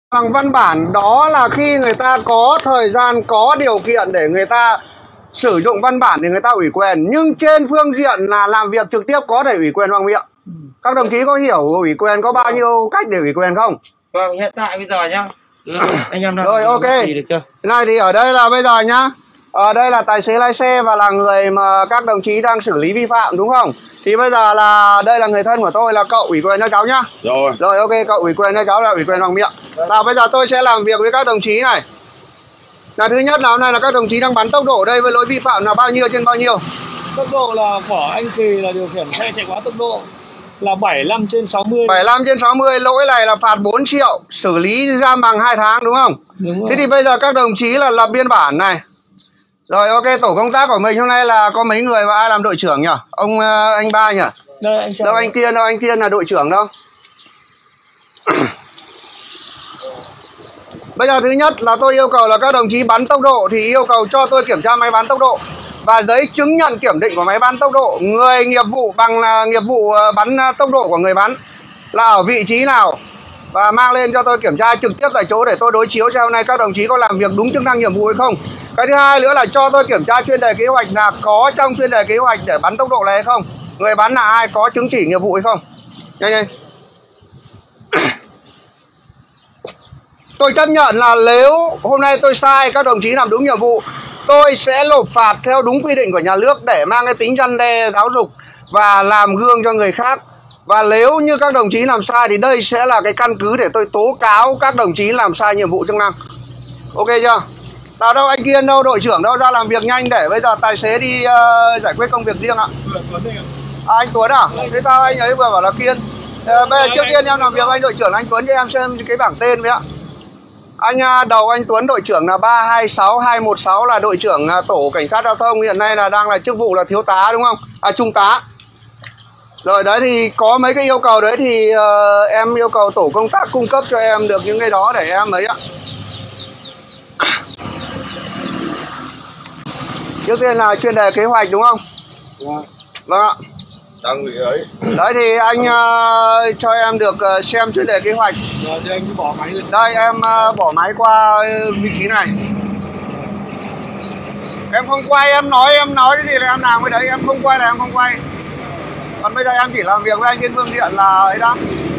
Bằng văn bản đó là khi người ta có thời gian, có điều kiện để người ta sử dụng văn bản thì người ta ủy quyền. Nhưng trên phương diện là làm việc trực tiếp có thể ủy quyền bằng miệng. Các đồng chí có hiểu ủy quyền có bao nhiêu cách để ủy quyền không? Vâng, hiện tại bây giờ nhá. Anh em rồi ok. Cái này thì ở đây là bây giờ nhá. Ở đây là tài xế lái xe và là người mà các đồng chí đang xử lý vi phạm đúng không? Thì bây giờ là đây là người thân của tôi, là cậu ủy quyền cho cháu nhá. Rồi ok, cậu ủy quyền cho cháu là ủy quyền bằng miệng. Và bây giờ tôi sẽ làm việc với các đồng chí này. Là thứ nhất là hôm nay là các đồng chí đang bắn tốc độ đây với lỗi vi phạm là bao nhiêu trên bao nhiêu? Tốc độ là của anh Kỳ là điều khiển xe chạy quá tốc độ là 75/60. 75/60, lỗi này là phạt 4 triệu, xử lý giam bằng 2 tháng đúng không? Đúng rồi. Thế thì bây giờ các đồng chí là lập biên bản này. Rồi ok, tổ công tác của mình hôm nay là có mấy người và ai làm đội trưởng nhỉ? Ông anh Ba nhỉ? Đây, anh đâu anh Kiên là đội trưởng đâu? Bây giờ thứ nhất là tôi yêu cầu là các đồng chí bắn tốc độ thì yêu cầu cho tôi kiểm tra máy bắn tốc độ và giấy chứng nhận kiểm định của máy bắn tốc độ. Người nghiệp vụ bằng nghiệp vụ bắn tốc độ của người bắn là ở vị trí nào và mang lên cho tôi kiểm tra trực tiếp tại chỗ để tôi đối chiếu xem hôm nay các đồng chí có làm việc đúng chức năng nhiệm vụ hay không. Cái thứ hai nữa là cho tôi kiểm tra chuyên đề kế hoạch là có trong chuyên đề kế hoạch để bắn tốc độ này hay không. Người bắn là ai, có chứng chỉ nghiệp vụ hay không. Nhanh nhanh. Tôi chấp nhận là nếu hôm nay tôi sai, các đồng chí làm đúng nhiệm vụ, tôi sẽ nộp phạt theo đúng quy định của nhà nước để mang cái tính răn đe giáo dục và làm gương cho người khác. Và nếu như các đồng chí làm sai thì đây sẽ là cái căn cứ để tôi tố cáo các đồng chí làm sai nhiệm vụ chức năng. Ok chưa? Nào đâu anh Kiên đâu, đội trưởng đâu, ra làm việc nhanh để bây giờ tài xế đi giải quyết công việc riêng ạ. Anh Tuấn à? Thế sao anh ấy vừa bảo là Kiên? Bây giờ trước tiên em làm việc với anh đội trưởng anh Tuấn cho em xem cái bảng tên với ạ. Anh đầu anh Tuấn đội trưởng là 326216 là đội trưởng tổ cảnh sát giao thông, hiện nay là đang là chức vụ là thiếu tá đúng không? À trung tá. Rồi đấy thì có mấy cái yêu cầu đấy thì em yêu cầu tổ công tác cung cấp cho em được những cái đó để em ấy ạ. Trước tiên là chuyên đề kế hoạch đúng không? Vâng ạ. Đang bị ấy. Đấy thì anh cho em được xem chuyên đề kế hoạch. Rồi thì anh cứ bỏ máy lên. Đây em bỏ máy qua vị trí này. Em không quay, em nói cái gì là em làm cái đấy, em không quay là em không quay. Còn bây giờ em chỉ làm việc với anh trên phương tiện là ấy đó.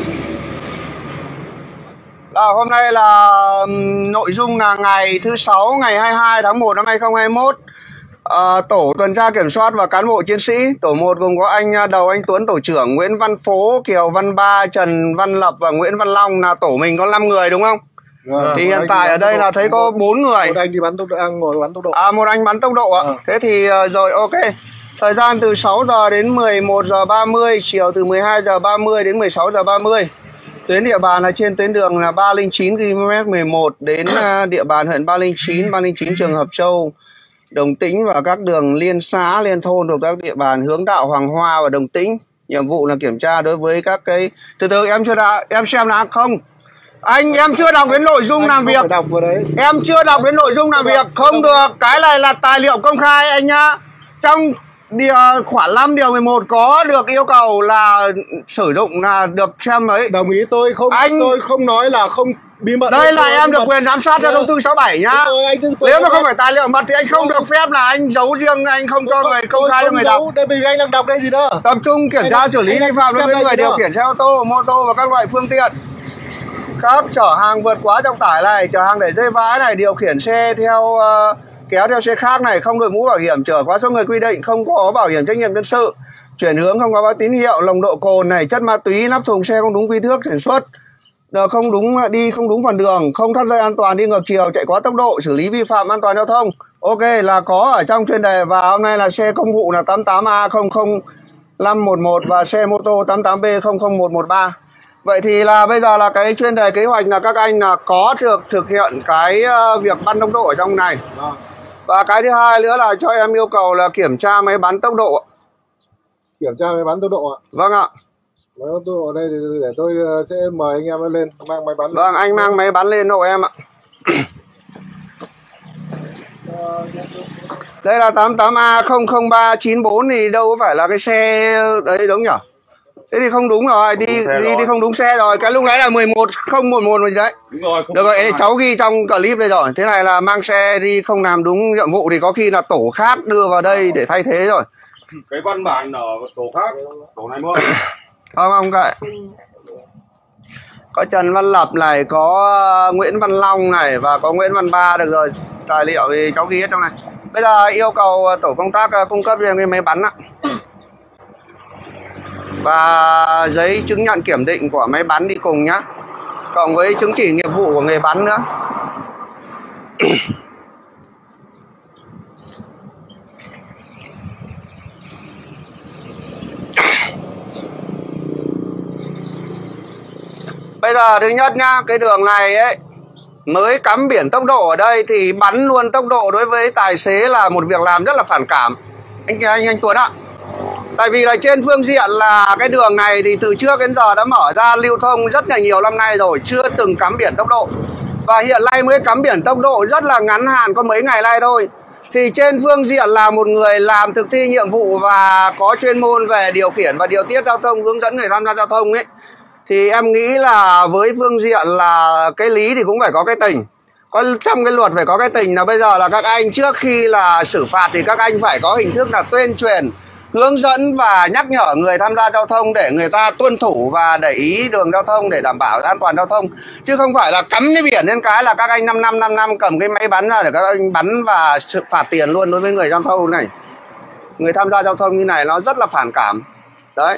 Là hôm nay là nội dung là ngày thứ 6 ngày 22 tháng 1 năm 2021. Tổ tuần tra kiểm soát và cán bộ chiến sĩ tổ 1 gồm có anh đầu anh Tuấn tổ trưởng, Nguyễn Văn Phố, Kiều Văn Ba, Trần Văn Lập và Nguyễn Văn Long, là tổ mình có 5 người đúng không? Thì hiện tại ở đây là thấy có 4 người. Một anh đi bắn tốc độ, ngồi bắn tốc độ. Một anh bắn tốc độ ạ. Thế thì rồi ok. Thời gian từ 6 giờ đến 11 giờ 30, chiều từ 12 giờ 30 đến 16 giờ 30. Tuyến địa bàn là trên tuyến đường là 309 km 11 đến địa bàn huyện 309 trường Hợp Châu, Đồng Tĩnh và các đường liên xã, liên thôn thuộc các địa bàn hướng đạo Hoàng Hoa và Đồng Tĩnh. Nhiệm vụ là kiểm tra đối với các cái từ em chưa đã, em xem đã không? Em chưa đọc đến nội dung làm việc. Em chưa đọc đến nội dung làm việc, không được. Cái này là tài liệu công khai anh nhá. Trong khoản 5 điều 11 có được yêu cầu là sử dụng là được xem ấy. Đồng ý, tôi không nói là không bí mật. Đây là em được quyền giám sát theo thông tư 67 nhá. Nếu mà không phải tài liệu mật thì anh không được phép là anh giấu riêng, anh không cho người công khai cho người đọc. Đây vì anh đang đọc đây gì nữa. Tập trung kiểm tra xử lý vi phạm đối với người điều khiển xe ô tô, mô tô và các loại phương tiện khác chở hàng vượt quá trọng tải này, chở hàng để rơi vãi này, điều khiển xe theo kéo theo xe khác này, không đội mũ bảo hiểm, chở quá số người quy định, không có bảo hiểm trách nhiệm dân sự, chuyển hướng không có báo tín hiệu, nồng độ cồn này, chất ma túy, lắp thùng xe không đúng kích thước sản xuất, không đúng đi không đúng phần đường, không thắt dây an toàn đi ngược chiều, chạy quá tốc độ, xử lý vi phạm an toàn giao thông. Ok là có ở trong chuyên đề. Và hôm nay là xe công vụ là 88A00511 và xe mô tô 88B00113. Vậy thì là bây giờ là cái chuyên đề kế hoạch là các anh là có thực hiện cái việc bắn tốc độ ở trong này. Và cái thứ hai nữa là cho em yêu cầu là kiểm tra máy bắn tốc độ. Kiểm tra máy bắn tốc độ ạ? Vâng ạ. Máy bắn tốc độ đây thì để tôi sẽ mời anh em lên mang máy bắn. Vâng, anh mang máy bắn lên hộ em ạ. Đây là 88A00394 thì đâu có phải là cái xe đấy đúng nhỉ? Thế thì không đúng rồi, đi không đúng xe rồi. Cái lúc nãy là 11:11 rồi đấy. Đúng rồi. Được rồi, cháu ghi trong clip đây rồi. Thế này là mang xe đi không làm đúng nhiệm vụ thì có khi là tổ khác đưa vào đây để thay thế rồi. Cái văn bản ở tổ khác, tổ này mua. Không kệ. Có Trần Văn Lập này, có Nguyễn Văn Long này và có Nguyễn Văn Ba. Được rồi, tài liệu thì cháu ghi hết trong này. Bây giờ yêu cầu tổ công tác cung cấp cho cái máy bắn ạ. Và giấy chứng nhận kiểm định của máy bắn đi cùng nhá, cộng với chứng chỉ nghiệp vụ của người bắn nữa. Bây giờ thứ nhất nhá, cái đường này ấy mới cắm biển tốc độ ở đây thì bắn luôn tốc độ đối với tài xế là một việc làm rất là phản cảm anh Tuấn ạ. Tại vì là trên phương diện là cái đường này thì từ trước đến giờ đã mở ra lưu thông rất là nhiều năm nay rồi, chưa từng cắm biển tốc độ. Và hiện nay mới cắm biển tốc độ rất là ngắn hạn, có mấy ngày nay thôi. Thì trên phương diện là một người làm thực thi nhiệm vụ và có chuyên môn về điều khiển và điều tiết giao thông, hướng dẫn người tham gia giao thông ấy, thì em nghĩ là với phương diện là cái lý thì cũng phải có cái tình. Trong cái luật phải có cái tình là bây giờ là các anh trước khi là xử phạt thì các anh phải có hình thức là tuyên truyền, hướng dẫn và nhắc nhở người tham gia giao thông để người ta tuân thủ và để ý đường giao thông để đảm bảo an toàn giao thông. Chứ không phải là cắm cái biển lên cái là các anh 5 năm cầm cái máy bắn ra để các anh bắn và phạt tiền luôn đối với người giao thông này. Người tham gia giao thông như này nó rất là phản cảm. Đấy.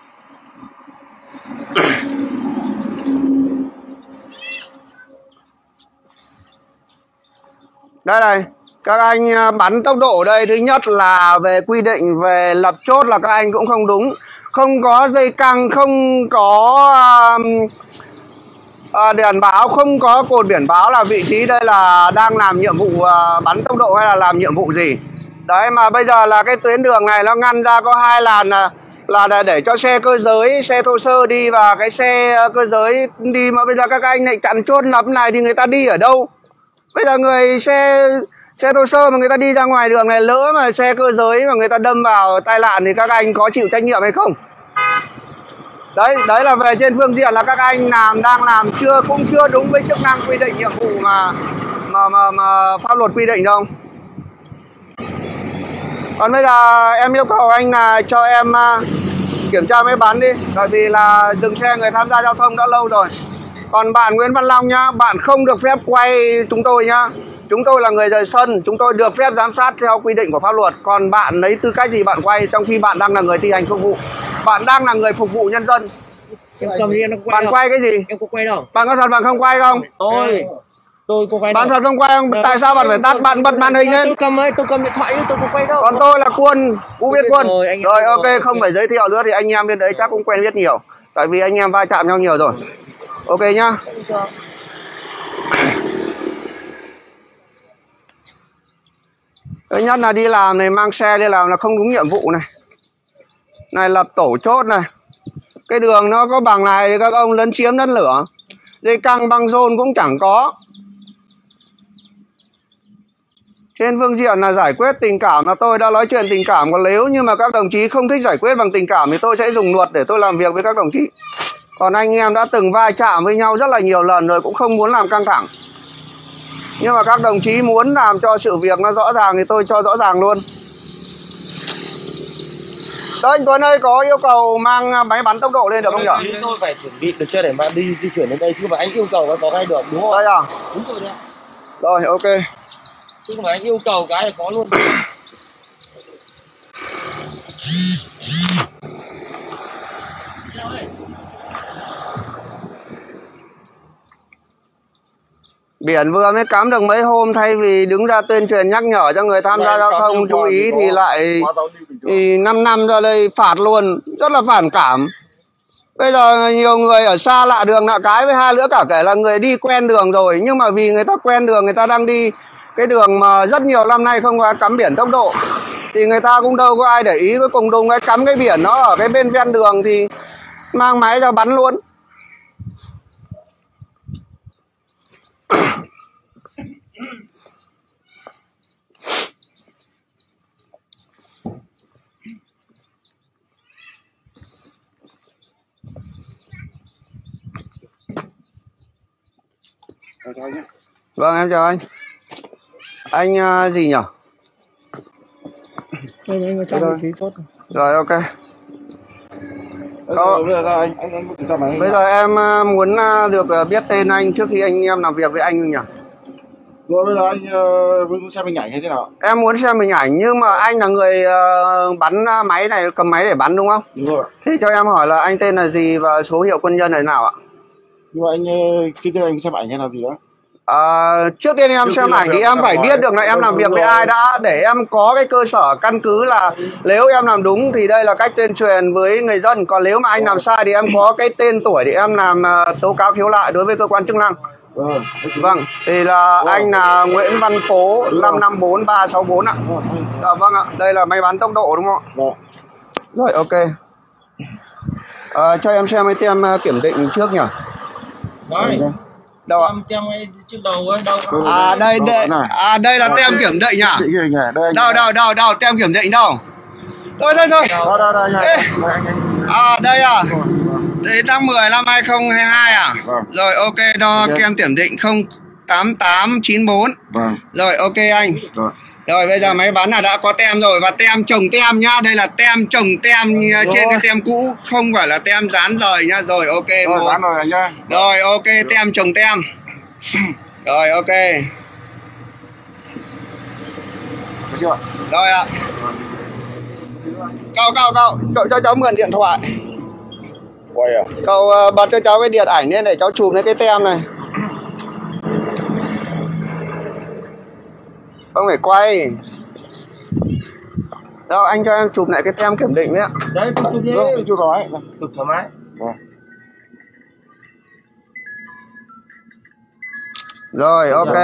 Đây này, các anh bắn tốc độ ở đây, thứ nhất là về quy định về lập chốt là các anh cũng không đúng. Không có dây căng, không có đèn báo, không có cột biển báo là vị trí đây là đang làm nhiệm vụ bắn tốc độ hay là làm nhiệm vụ gì. Đấy, mà bây giờ là cái tuyến đường này nó ngăn ra có 2 làn là để cho xe cơ giới, xe thô sơ đi và cái xe cơ giới đi, mà bây giờ các anh lại chặn chốt lập này thì người ta đi ở đâu? Bây giờ người xe thô sơ mà người ta đi ra ngoài đường này, lỡ mà xe cơ giới mà người ta đâm vào tai nạn thì các anh có chịu trách nhiệm hay không? Đấy là về trên phương diện là các anh đang làm cũng chưa đúng với chức năng quy định nhiệm vụ mà pháp luật quy định đâu. Còn bây giờ em yêu cầu anh là cho em kiểm tra máy bắn đi, tại vì là dừng xe người tham gia giao thông đã lâu rồi. Còn bạn Nguyễn Văn Long nhá, bạn không được phép quay chúng tôi nhá. Chúng tôi là người rời sân, chúng tôi được phép giám sát theo quy định của pháp luật. Còn bạn lấy tư cách gì bạn quay trong khi bạn đang là người thi hành công vụ? Bạn đang là người phục vụ nhân dân. Em cầm đi, em quay bạn đâu? Quay cái gì? Em có quay đâu? Bạn có thật bạn không quay không? Tôi có quay bạn đâu? thật không quay không? Tại sao bạn phải tắt, bạn bật màn hình lên? Tôi cầm điện thoại, tôi có quay đâu. Còn tôi là Quân, Biết Quân. Rồi ok, rồi. không phải giới thiệu nữa thì anh em bên đấy chắc cũng quen biết nhiều. Tại vì anh em va chạm nhau nhiều rồi. Ok nhá. Thứ nhất là đi làm này, mang xe đi làm là không đúng nhiệm vụ này. Này lập tổ chốt này. Cái đường nó có bằng này thì các ông lấn chiếm đất lửa. Dây căng băng rôn cũng chẳng có. Trên phương diện là giải quyết tình cảm là tôi đã nói chuyện tình cảm. Còn nếu như mà các đồng chí không thích giải quyết bằng tình cảm thì tôi sẽ dùng luật để tôi làm việc với các đồng chí. Còn anh em đã từng va chạm với nhau rất là nhiều lần rồi, cũng không muốn làm căng thẳng. Nhưng mà các đồng chí muốn làm cho sự việc nó rõ ràng thì tôi cho rõ ràng luôn. Đấy, anh Tuấn ơi, có yêu cầu mang máy bắn tốc độ lên được không nhỉ? Tôi phải chuẩn bị được chưa để mà đi di chuyển đến đây, chứ mà anh yêu cầu có ngay được, đúng không? Đây à? Đúng rồi đấy. Rồi, ok. Chứ không phải anh yêu cầu cái là có luôn. Biển vừa mới cắm được mấy hôm, thay vì đứng ra tuyên truyền nhắc nhở cho người tham gia giao thông chú ý thì lại 5 năm ra đây phạt luôn, rất là phản cảm. Bây giờ nhiều người ở xa lạ đường lạ cái, với hai nữa cả kể là người đi quen đường rồi, nhưng mà vì người ta quen đường, người ta đang đi cái đường mà rất nhiều năm nay không có cắm biển tốc độ thì người ta cũng đâu có ai để ý. Cuối cùng đùng cái cắm cái biển nó ở cái bên ven đường thì mang máy ra bắn luôn. chào anh nhé. Vâng, em chào anh. Anh gì nhỉ? Anh có trang vị trí tốt. Rồi, ok. Bây Bây giờ em muốn được biết tên anh trước khi anh em làm việc với anh nhỉ? rồi bây giờ anh muốn xem hình ảnh hay thế nào? Em muốn xem hình ảnh nhưng mà anh là người bắn máy này, cầm máy để bắn đúng không? Đúng rồi. Thế cho em hỏi là anh tên là gì và số hiệu quân nhân này nào ạ? Nhưng mà anh trước tiên anh xem ảnh hay làm gì đó? Trước tiên em xem ảnh thì em phải biết được là em làm việc với ai đã, để em có cái cơ sở căn cứ là nếu em làm đúng thì đây là cách tuyên truyền với người dân, còn nếu mà anh làm sai thì em có cái tên tuổi để em làm tố cáo khiếu nại đối với cơ quan chức năng. Vâng, thì là anh là Nguyễn Văn Phố 554364 ạ. Vâng ạ, đây là máy bắn tốc độ đúng không ạ? Rồi, ok. Cho em xem cái tem kiểm định trước nhỉ? Đấy. Đâu ạ? Tem trước đầu ấy đâu. Đây là tem kiểm định nhỉ? Đâu, tem kiểm định đâu? Thôi. Đây à? Đấy tháng 10 năm 2022 à? Vâng. Rồi, ok, đo kem kiểm định 08894. Vâng. Rồi, ok anh. Rồi, bây giờ máy bắn là đã có tem rồi, và tem trồng tem nhá. Đây là tem trồng tem trên cái tem cũ, không phải là tem dán rời nhá. Rồi, ok. Rồi, dán rồi nhá. Rồi, ok, tem trồng tem. Rồi, ok. Được chưa? Rồi ạ. Cậu cho cháu mượn điện thoại. Quay à? Cậu bật cho cháu cái điện ảnh lên để cháu chụp lấy cái tem này. Không phải quay. Đâu, anh cho em chụp lại cái tem kiểm định đấy ạ. Đấy, chụp đi. Chụp rồi. Chụp thoải mái. Rồi, ok.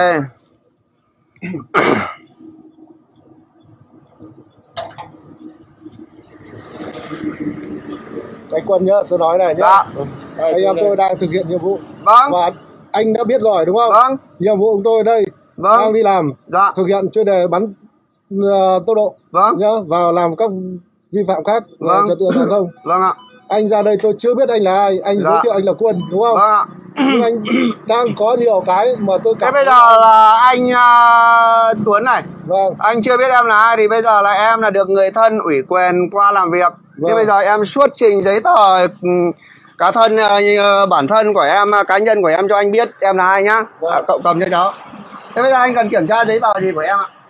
Anh Quân nhá, tôi nói này nhá. Dạ. Anh em tôi đang thực hiện nhiệm vụ. Vâng. Và anh đã biết rồi đúng không? Vâng. Nhiệm vụ của tôi ở đây Vâng. đang đi làm. Dạ. Thực hiện chuyên đề bắn tốc độ. Vâng. Nhá, vào làm các vi phạm khác về Vâng. trật tự an toàn giao thông. Vâng ạ. Anh ra đây tôi chưa biết anh là ai, anh Dạ. giới thiệu anh là Quân đúng không? Vâng ạ. Nhưng anh đang có nhiều cái mà tôi Thế cảm bây giờ là anh Tuấn này. Vâng. Anh chưa biết em là ai thì bây giờ là em là được người thân ủy quyền qua làm việc. Thế bây giờ em xuất trình giấy tờ cá thân bản thân của em, cá nhân của em cho anh biết em là ai nhá. Cậu cầm cho cháu. Thế bây giờ anh cần kiểm tra giấy tờ gì của em ạ?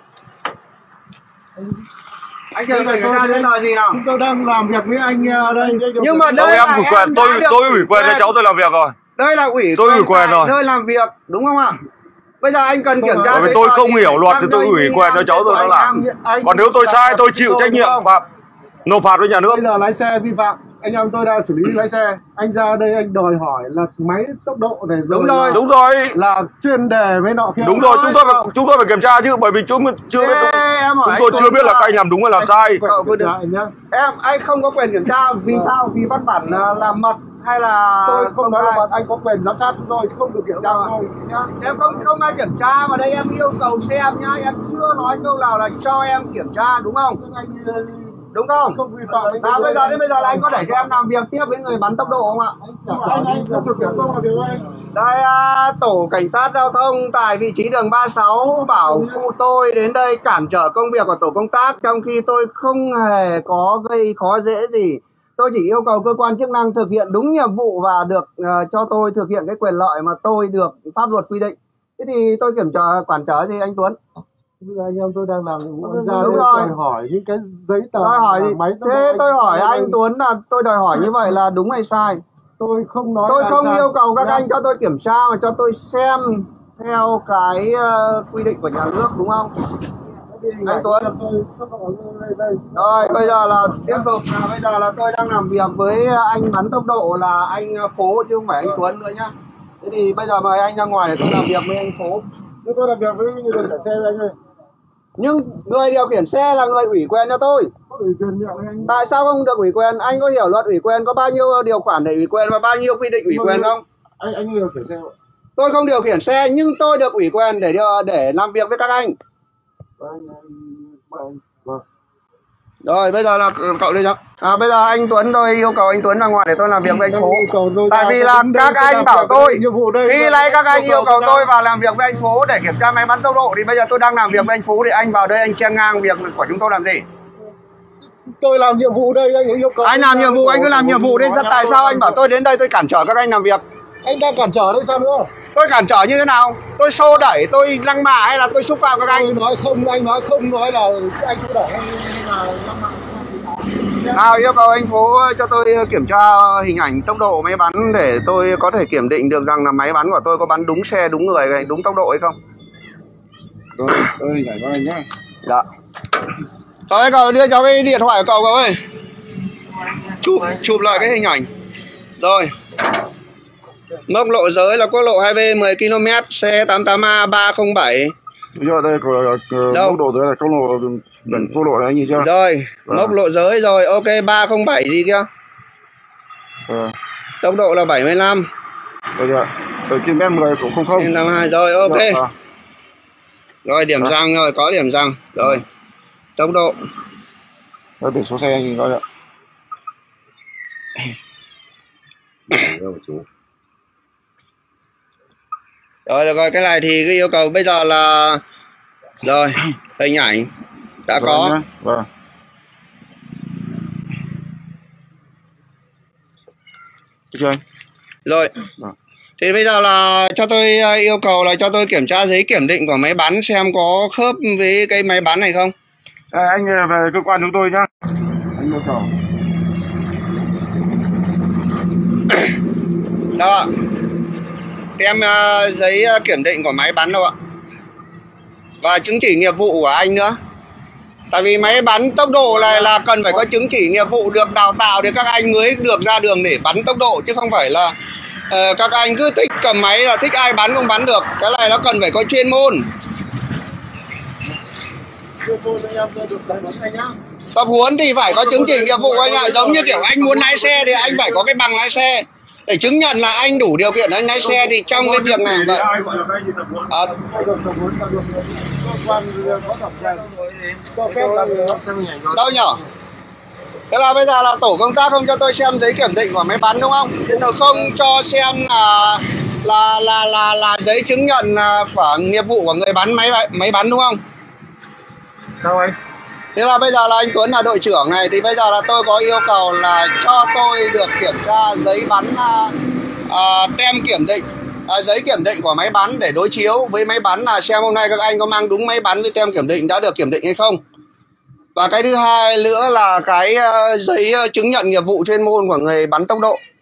Anh cần kiểm tra giấy tờ gì nào? Chúng tôi đang làm việc với anh đây. Nhưng mà đây Em ủy quyền, tôi ủy quyền cho cháu tôi làm việc rồi. Đây là Tôi ủy quyền rồi. nơi làm việc đúng không ạ? Bây giờ anh cần kiểm tra. Bởi vì tôi không hiểu luật thì tôi ủy quyền cho cháu tôi nó làm. Còn nếu tôi sai tôi chịu trách nhiệm và nộp phạt với nhà nước. Bây giờ lái xe vi phạm, anh em tôi đang xử lý lái xe. Anh ra đây anh đòi hỏi là máy tốc độ này rồi. Đúng rồi. Là chuyên đề với nọ kia. Đúng rồi, chúng tôi phải kiểm tra chứ, bởi vì chúng chưa biết chúng tôi chưa biết là các anh làm đúng hay làm sai. Anh không có quyền kiểm tra vì sao? Vì văn bản là mật hay là tôi không nói là mật, anh có quyền giám sát chúng tôi không được kiểm tra thôi nhá. Em không ai kiểm tra mà đây em yêu cầu xem nhá, em chưa nói câu nào là cho em kiểm tra đúng không? Đúng không? Không vi phạm. Bây giờ là anh có để cho em làm việc tiếp với người bắn tốc độ không ạ? Anh không thực hiện không làm việc anh. Đây tổ cảnh sát giao thông tại vị trí đường 36 bảo khu tôi đến đây cản trở công việc của tổ công tác, trong khi tôi không hề có gây khó dễ gì. Tôi chỉ yêu cầu cơ quan chức năng thực hiện đúng nhiệm vụ và được cho tôi thực hiện cái quyền lợi mà tôi được pháp luật quy định. Thế thì tôi quản trở gì anh Tuấn? Bây giờ anh em tôi đang làm nhiệm vụ, anh ra Đúng đây rồi. đòi hỏi những cái giấy tờ Đòi hỏi gì? máy Thế tôi hỏi anh Tuấn là tôi đòi hỏi như vậy là đúng hay sai? Tôi không nói. Tôi không yêu cầu các Dạ. anh cho tôi kiểm tra mà cho tôi xem theo cái quy định của nhà nước đúng không? Anh Tuấn. Rồi bây giờ là tiếp tục là bây giờ là tôi đang làm việc với anh bắn tốc độ là anh Phố chứ không phải anh Tuấn nữa nhá. Thế thì bây giờ mời anh ra ngoài để tôi làm việc với anh Phố. Nhưng tôi làm việc với người điều khiển xe anh ơi. Nhưng người điều khiển xe là người ủy quyền cho tôi. Có ủy quyền nhận anh. Tại sao không được ủy quyền? Anh có hiểu luật ủy quyền có bao nhiêu điều khoản để ủy quyền và bao nhiêu quy định ủy quyền không? Anh điều khiển xe không? Tôi không điều khiển xe nhưng tôi được ủy quyền để làm việc với các anh. Vâng. Rồi bây giờ là cậu đi cho. Bây giờ anh Tuấn, tôi yêu cầu anh Tuấn ra ngoài để tôi làm việc với anh Phú. Tại vì là các anh bảo tôi khi nãy các anh yêu cầu tôi vào làm việc với anh Phú để kiểm tra máy bắn tốc độ, thì bây giờ tôi đang làm việc với anh Phú thì anh vào đây anh chen ngang việc của chúng tôi làm gì? Tôi làm nhiệm vụ đây, anh yêu cầu. Anh làm nhiệm vụ, anh cứ làm nhiệm vụ đi. Tại sao anh bảo tôi đến đây tôi cản trở các anh làm việc? Anh đang cản trở đấy sao nữa? Tôi cản trở như thế nào? Tôi xô đẩy, tôi lăng mạ hay là tôi xúc phạm các anh? Tôi nói không, anh nói không, nói là anh xô đẩy hay là lăng mạ. Nào yêu cầu anh Phú cho tôi kiểm tra hình ảnh tốc độ máy bắn để tôi có thể kiểm định được rằng là máy bắn của tôi có bắn đúng xe, đúng người, đúng tốc độ hay không. Rồi, tôi hình ảnh của anh nhá. Dạ. Thôi cậu đưa cho cái điện thoại của cậu ơi. Chụp lại cái hình ảnh. Rồi. Mốc lộ giới là quốc lộ 2B 10 km, xe 88A 307. Bây giờ đây có mốc độ giới là quốc lộ này anh nhìn chưa? Rồi, mốc lộ giới rồi, ok 307 gì kia? Tốc độ là 75. Rồi, từ km 10 cũng không không. 52 rồi, ok. Rồi điểm răng rồi, có điểm răng. Rồi. Tốc độ. Rồi biển số xe anh nhìn coi ạ. Rồi được rồi, cái này thì cái yêu cầu bây giờ là rồi, hình ảnh đã có. Vâng. Được chưa anh? Rồi. Thì bây giờ là cho tôi yêu cầu là cho tôi kiểm tra giấy kiểm định của máy bắn xem có khớp với cái máy bắn này không. Anh về cơ quan chúng tôi nhá. Anh yêu cầu. Đâu ạ? Tem giấy kiểm định của máy bắn đâu ạ? Và chứng chỉ nghiệp vụ của anh nữa. Tại vì máy bắn tốc độ này là cần phải có chứng chỉ nghiệp vụ được đào tạo thì các anh mới được ra đường để bắn tốc độ, chứ không phải là các anh cứ thích cầm máy là thích ai bắn không bắn được. Cái này nó cần phải có chuyên môn. Tập huấn thì phải có chứng chỉ nghiệp vụ anh ạ. Giống như kiểu anh muốn lái xe thì anh phải có cái bằng lái xe để chứng nhận là anh đủ điều kiện anh lái xe. Thì trong cái việc này vậy đâu nhở? Thế là bây giờ là tổ công tác không cho tôi xem giấy kiểm định của máy bắn đúng không? Không cho xem là giấy chứng nhận của nghiệp vụ của người bắn máy bắn đúng không? Sao anh? Thế là bây giờ là anh Tuấn là đội trưởng này, thì bây giờ là tôi có yêu cầu là cho tôi được kiểm tra giấy bắn tem kiểm định, giấy kiểm định của máy bắn để đối chiếu với máy bắn là xem hôm nay các anh có mang đúng máy bắn với tem kiểm định đã được kiểm định hay không. Và cái thứ hai nữa là cái giấy chứng nhận nghiệp vụ chuyên môn của người bắn tốc độ.